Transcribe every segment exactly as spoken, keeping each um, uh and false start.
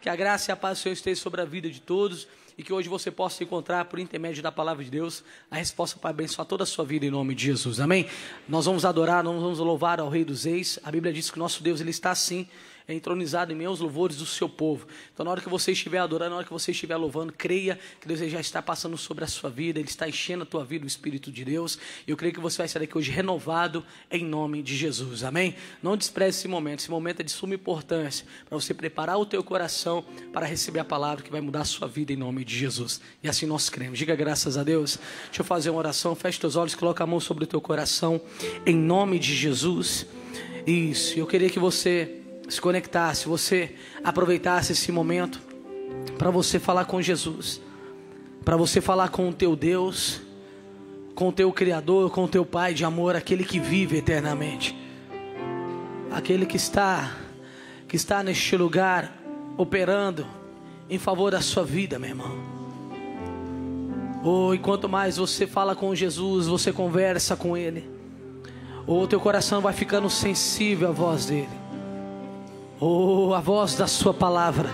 Que a graça e a paz do Senhor estejam sobre a vida de todos e que hoje você possa encontrar, por intermédio da palavra de Deus, a resposta para abençoar toda a sua vida em nome de Jesus, amém? Nós vamos adorar, nós vamos louvar ao Rei dos Reis. A Bíblia diz que o nosso Deus, Ele está assim, é entronizado em meio aos louvores do seu povo. Então na hora que você estiver adorando, na hora que você estiver louvando, creia que Deus já está passando sobre a sua vida, Ele está enchendo a tua vida, o Espírito de Deus, e eu creio que você vai sair daqui hoje renovado em nome de Jesus, amém? Não despreze esse momento, esse momento é de suma importância, para você preparar o teu coração para receber a palavra que vai mudar a sua vida em nome de Jesus, e assim nós cremos. Diga graças a Deus. Deixa eu fazer uma oração, feche teus olhos, coloca a mão sobre o teu coração, em nome de Jesus. Isso, eu queria que você se conectasse, você aproveitasse esse momento para você falar com Jesus, para você falar com o teu Deus, com o teu Criador, com o teu Pai de amor, aquele que vive eternamente, aquele que está, que está neste lugar operando em favor da sua vida, meu irmão. Oh, e quanto mais você fala com Jesus, você conversa com Ele, oh, teu coração vai ficando sensível à voz dEle. Oh, a voz da sua palavra,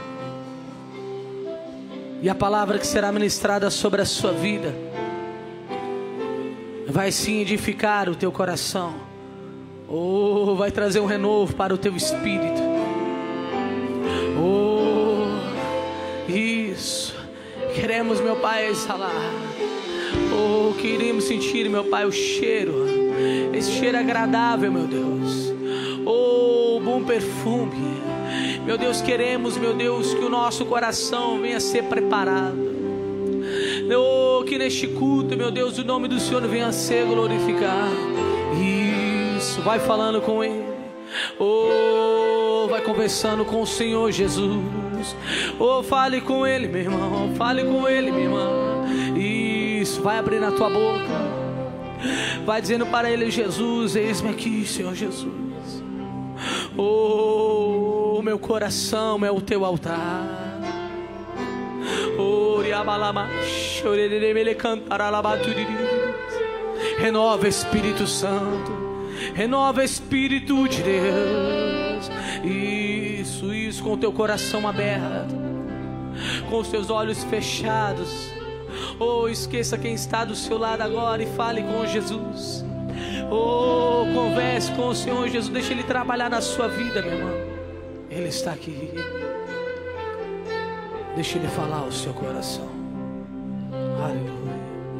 e a palavra que será ministrada sobre a sua vida vai sim edificar o teu coração. Oh, vai trazer um renovo para o teu espírito. Oh, isso. Queremos, meu Pai, exalar. Oh, queremos sentir, meu Pai, o cheiro, esse cheiro agradável, meu Deus. Oh, bom perfume. Meu Deus, queremos, meu Deus, que o nosso coração venha a ser preparado. Oh, que neste culto, meu Deus, o nome do Senhor venha a ser glorificado. Isso, vai falando com Ele. Oh, vai conversando com o Senhor Jesus. Oh, fale com Ele, meu irmão. Fale com Ele, minha irmã. Isso, vai abrindo a tua boca. Vai dizendo para Ele: Jesus, eis-me aqui, Senhor Jesus. Oh, meu coração é o teu altar. Oh, renova, Espírito Santo. Renova, Espírito de Deus. Isso, isso, com o teu coração aberto, com os teus olhos fechados. Oh, esqueça quem está do seu lado agora e fale com Jesus. Oh, converse com o Senhor Jesus. Deixa Ele trabalhar na sua vida, meu irmão. Ele está aqui. Deixa Ele falar ao seu coração. Aleluia.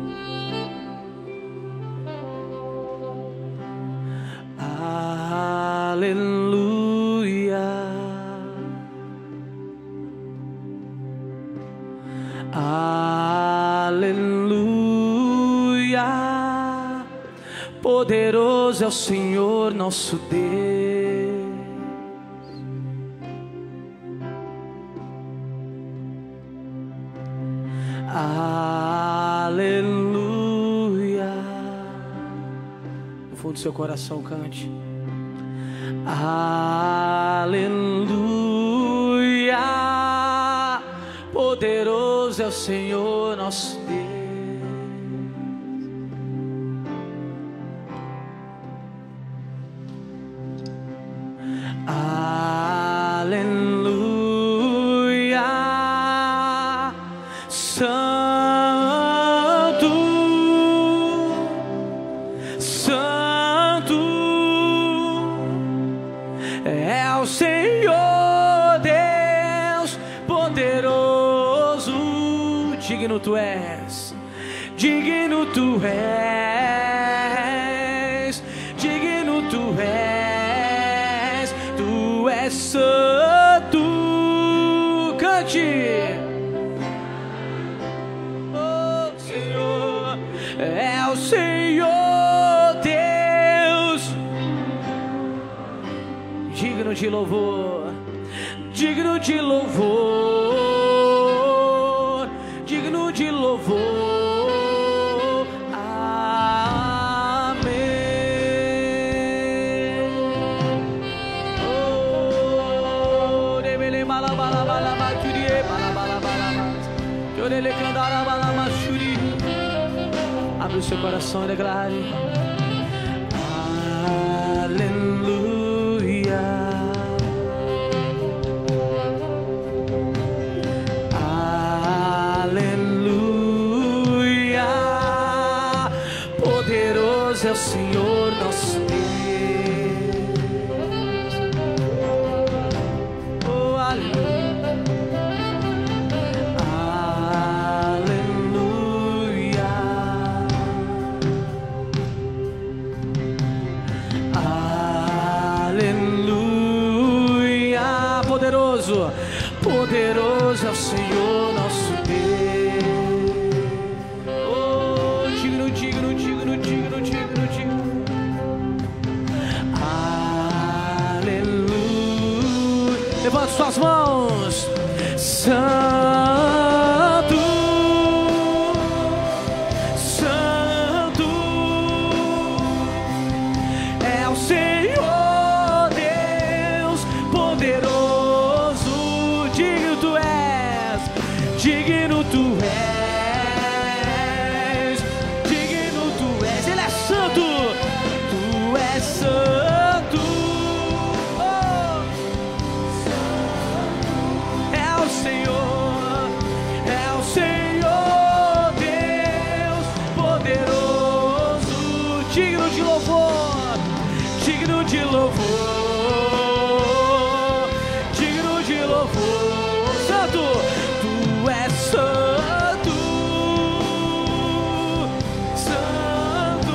Aleluia. Aleluia. Poderoso é o Senhor nosso Deus. Aleluia. No fundo do seu coração cante. Aleluia. Poderoso é o Senhor nosso Deus. Aleluia. Santo, Santo é o Senhor Deus poderoso. Digno tu és, digno tu és, digno tu és, tu és santo. Cante. Oh, Senhor, é o Senhor Deus, digno de louvor, digno de louvor, digno de louvor. Abre o seu coração e declare. Aleluia. Poderoso é o Senhor nosso Deus. Oh, aleluia. Aleluia. Aleluia. Poderoso, poderoso é o Senhor nosso Deus. Levante suas mãos. Santo, Santo é o Senhor Deus poderoso. Digno tu és, digno tu és, digno tu és. Ele é santo, tu és santo. Digno de louvor, digno de louvor, digno de louvor. Santo, tu és santo, santo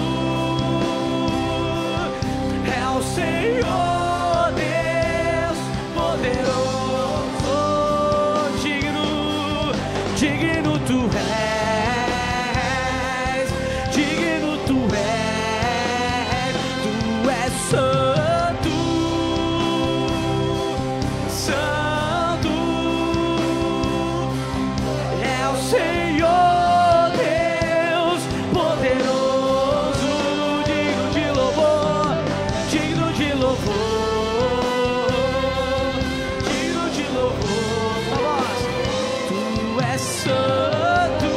é o Senhor Deus poderoso. Digno, digno tu és, digno tu és. Santo, Santo é o Senhor Deus poderoso, digno de louvor, digno de louvor, digno de louvor. Vamos, tu és santo.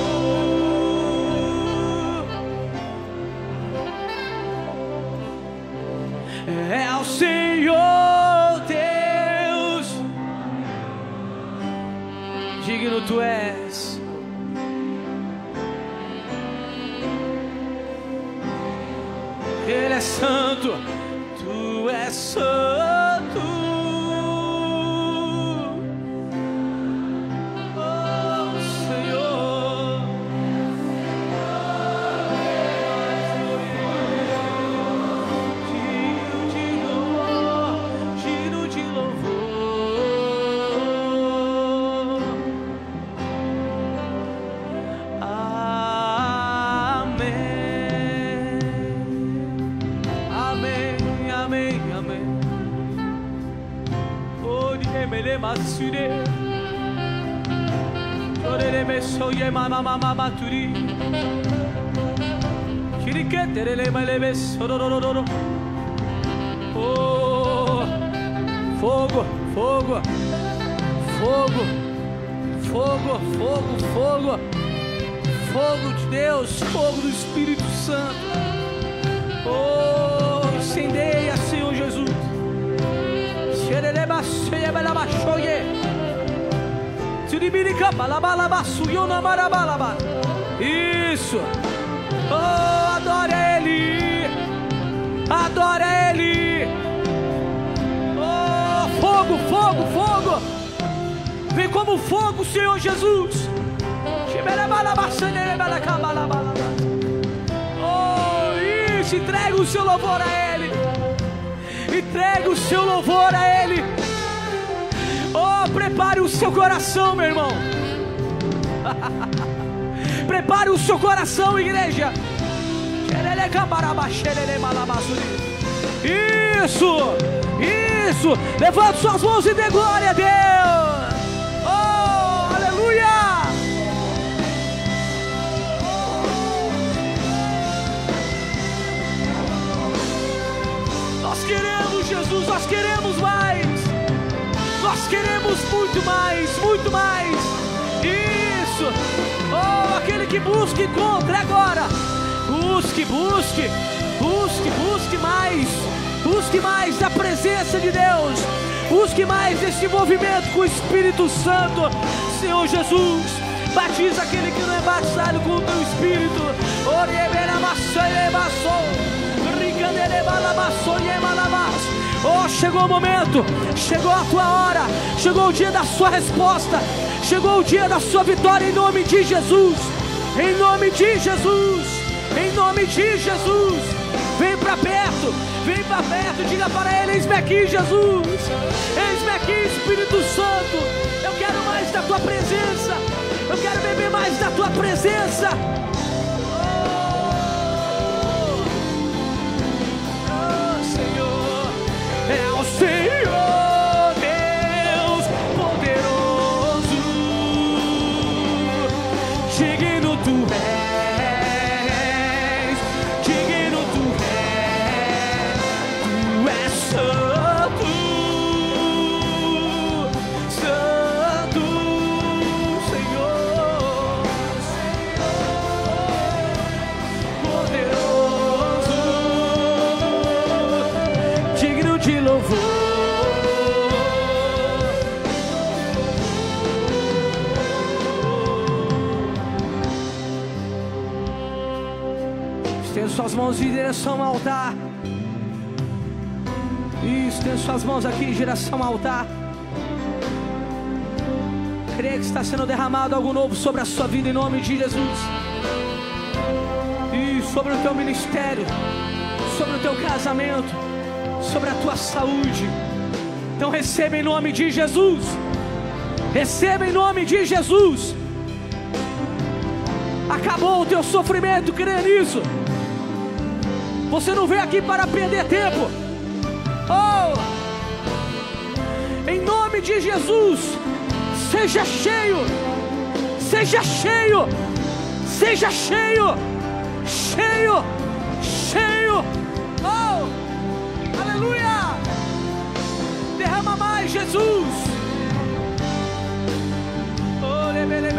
É o Senhor Deus, digno tu és. Ele é santo, tu és santo. Oh, Senhor. Digno de louvor. Amém. Amém, amém, amém. Oh, dimele masure. Orere me soye mama mama maturi. Kiriketerele malebe sororororo. Oh, fogo, fogo, fogo, fogo, fogo, fogo, fogo de Deus, fogo do Espírito Santo. Oh, incendeia, Senhor Jesus. Isso. Oh, adora Ele, adora Ele. Oh, fogo, fogo, fogo. Vem como fogo, Senhor Jesus. Oh, isso, entrega o seu louvor a Ele. Entrega o seu louvor a Ele. Oh, prepare o seu coração, meu irmão. Prepare o seu coração, igreja. Isso, isso. Levante suas mãos e dê glória a Deus. Oh, aleluia. Nós queremos, Jesus, nós queremos mais. Nós queremos muito mais, muito mais. Isso. Oh, aquele que busca, encontra agora. Busque, busque, busque, busque mais. Busque mais da presença de Deus. Busque mais desse movimento com o Espírito Santo. Senhor Jesus, Batiza aquele que não é batizado com o teu Espírito. Oh, chegou o momento, chegou a tua hora, chegou o dia da sua resposta, chegou o dia da sua vitória em nome de Jesus. Em nome de Jesus, em nome de Jesus. Vem para perto, vem para perto, diga para ele: eis-me aqui, Jesus, eis-me aqui, Espírito Santo. Eu quero mais da tua presença, eu quero beber mais da tua presença. Oh, oh Senhor, é o Senhor Deus poderoso, digno tu és, digno tu és, tu és santo, santo, Senhor, poderoso, digno de louvor. Estenda suas mãos em direção ao altar. Isso, estenda suas mãos aqui em direção ao altar. Creia que está sendo derramado algo novo sobre a sua vida em nome de Jesus. E sobre o teu ministério, sobre o teu casamento, sobre a tua saúde. Então receba em nome de Jesus. Receba em nome de Jesus. Acabou o teu sofrimento, creia nisso. Você não veio aqui para perder tempo. Oh, em nome de Jesus, seja cheio, seja cheio, seja cheio, cheio, cheio. Oh, aleluia. Derrama mais, Jesus. Oh,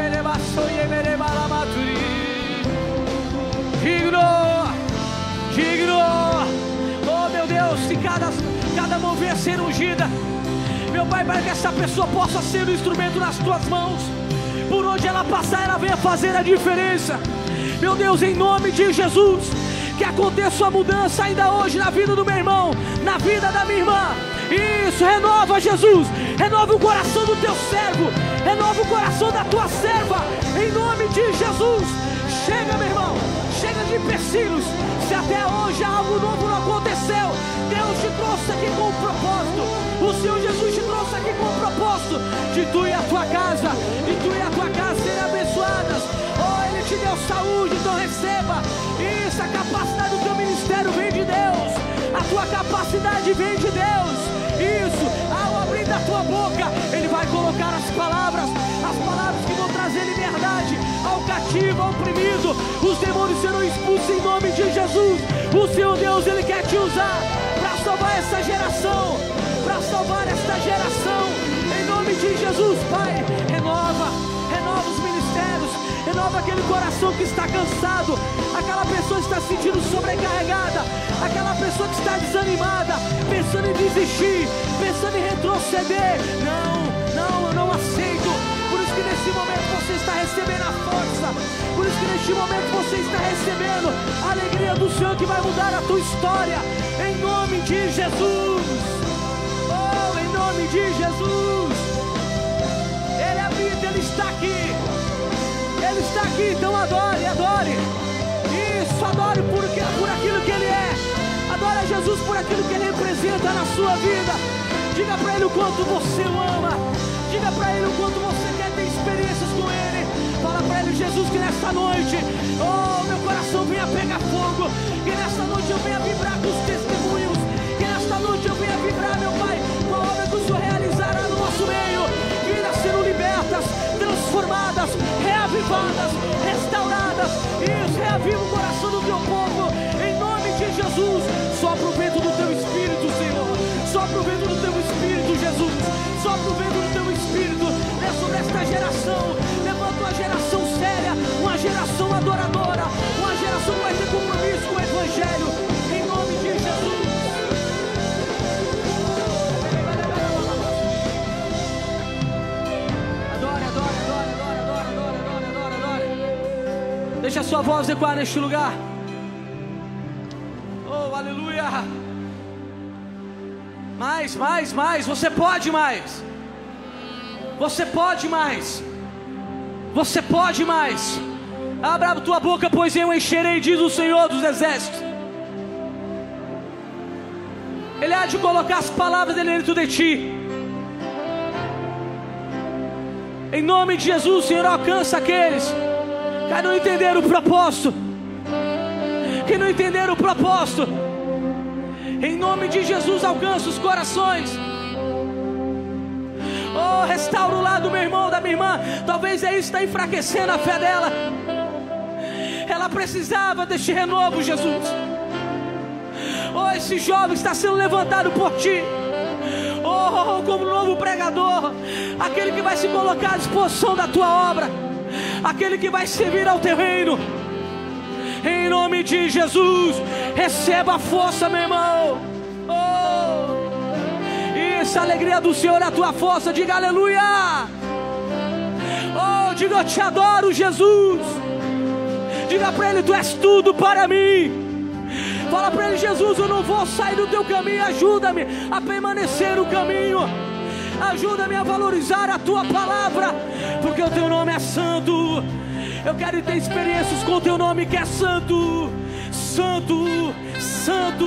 digno, digno. Oh meu Deus, se cada, cada mão venha ser ungida, meu Pai, para que essa pessoa possa ser um instrumento nas tuas mãos. Por onde ela passar, ela venha fazer a diferença. Meu Deus, em nome de Jesus, que aconteça a mudança ainda hoje na vida do meu irmão, na vida da minha irmã. Isso, renova, Jesus, renova o coração do teu servo, renova o coração da tua serva, em nome de Jesus. Chega, meu irmão, chega de empecilhos. Se até hoje algo novo não aconteceu, Deus te trouxe aqui com um propósito. O Senhor Jesus te trouxe aqui com um propósito de tu e a tua casa, de tu e a tua casa serem abençoadas. Oh, Ele te deu saúde, então receba. Isso, a capacidade do teu ministério vem de Deus, a tua capacidade vem de Deus. Isso, ao abrir da tua boca, Ele vai colocar as palavras, as palavras que vão trazer liberdade ao cativo, ao oprimido. Os demônios serão expulsos em nome de Jesus. O Senhor Deus, Ele quer te usar para salvar essa geração, para salvar esta geração, em nome de Jesus. Pai, renova, renova os ministérios, renova aquele coração que está cansado, aquela pessoa que está se sentindo sobrecarregada, aquela pessoa que está desanimada, pensando em desistir, pensando em retroceder. Não, não, eu não aceito. Por isso que nesse momento você está recebendo a força, por isso que neste momento você está recebendo a alegria do Senhor que vai mudar a tua história, em nome de Jesus. Oh, em nome de Jesus. Ele habita, Ele está aqui, Ele está aqui, então adore, adore. Isso, adore por, por aquilo que Ele é, adore a Jesus por aquilo que Ele representa na sua vida. Diga para Ele o quanto você o ama, diga para Ele o quanto você quer ter experiências com Ele. Fala para Ele, Jesus, que nessa noite, oh, meu coração venha pegar fogo, que nessa noite eu venha vibrar com os testemunhos, que nesta noite eu venha vibrar, meu Pai, com a obra que o Senhor realizará no nosso meio. Vidas sendo libertas, transformadas, reavivadas, restauradas. Isso, reaviva o coração do teu povo, em nome de Jesus. Sopra o vento do teu Espírito, Senhor, sopra o vento do teu Espírito, Jesus, sopra o vento do teu Espírito, é sobre esta geração. Levanta uma geração séria, uma geração adoradora, uma geração que vai ter compromisso com o Evangelho, em nome de Jesus. Adore, adore, adore, adore, adore, adore, adore. Deixa a sua voz ecoar neste lugar. Oh, aleluia. Mais, mais, mais. Você pode mais. Você pode mais. Você pode mais. Abra a tua boca, pois eu encherei, diz o Senhor dos Exércitos. Ele há de colocar as palavras dele dentro de ti. Em nome de Jesus, Senhor, alcança aqueles que não entenderam o propósito. Que não entenderam o propósito. Em nome de Jesus, alcança os corações. Oh, restaura o lado do meu irmão, da minha irmã. Talvez é isso que está enfraquecendo a fé dela. Ela precisava deste renovo, Jesus. Oh, esse jovem está sendo levantado por ti. Oh, como novo pregador, aquele que vai se colocar à disposição da tua obra, aquele que vai servir ao teu reino. Em nome de Jesus, receba a força, meu irmão. Oh, isso, a alegria do Senhor é a tua força. Diga aleluia. Oh, diga eu te adoro, Jesus. Diga para ele, tu és tudo para mim. Fala para ele, Jesus, eu não vou sair do teu caminho. Ajuda-me a permanecer no caminho. Ajuda-me a valorizar a tua palavra, porque o teu nome é santo. Eu quero ter experiências com o teu nome que é santo. Santo, santo,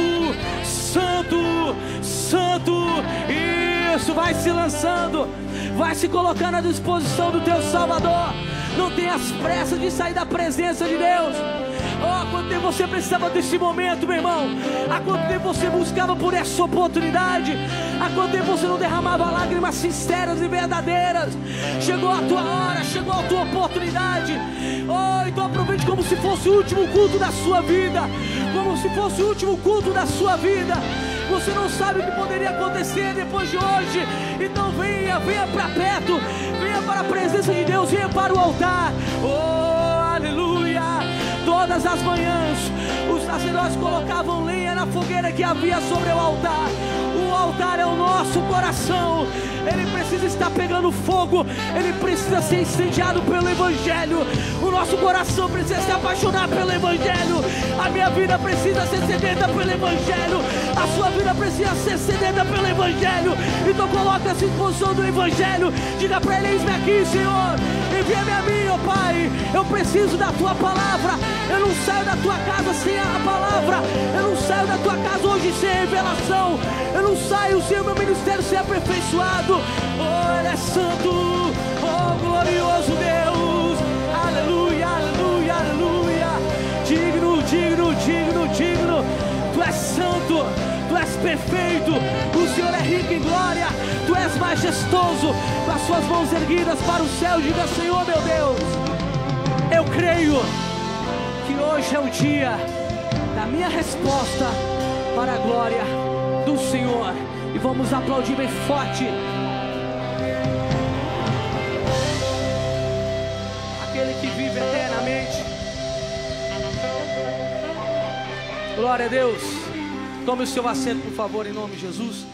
santo, santo. Isso, vai se lançando, vai se colocando à disposição do teu Salvador. Não tenhas pressa de sair da presença de Deus. Oh, há quanto tempo você precisava desse momento, meu irmão? Há quanto tempo você buscava por essa oportunidade? Há quanto tempo você não derramava lágrimas sinceras e verdadeiras? Chegou a tua hora, chegou a tua oportunidade. Oh, então aproveite como se fosse o último culto da sua vida. Como se fosse o último culto da sua vida. Você não sabe o que poderia acontecer depois de hoje. Então venha, venha para perto. Venha para a presença de Deus, venha para o altar. Oh, aleluia. Todas as manhãs os sacerdotes colocavam lenha na fogueira que havia sobre o altar. O altar é o nosso coração. Ele precisa estar pegando fogo. Ele precisa ser incendiado pelo Evangelho. O nosso coração precisa se apaixonar pelo Evangelho. A minha vida precisa ser sedenta pelo Evangelho. A sua vida precisa ser sedenta pelo Evangelho. Então coloque essa exposição do Evangelho. Diga para ele, eis-me aqui, Senhor. Envia-me a mim, ó Pai. Eu preciso da tua palavra. Eu não saio da tua casa sem a palavra. Eu não saio da tua casa hoje sem revelação. Eu não saio sem o meu ministério ser aperfeiçoado. Oh, Ele é santo. Oh, glorioso Deus. Aleluia, aleluia, aleluia. Digno, digno, digno, digno. Tu és santo. Tu és perfeito. O Senhor é rico em glória. Tu és majestoso. Com as suas mãos erguidas para o céu, diga, Senhor meu Deus, eu creio que hoje é o dia da minha resposta para a glória do Senhor. E vamos aplaudir bem forte aquele que vive eternamente. Glória a Deus. Tome o seu assento, por favor, em nome de Jesus.